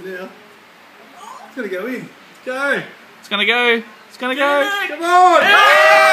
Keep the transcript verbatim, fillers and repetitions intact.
now. It's gonna go in. Go. It's gonna go. It's gonna go. Come on!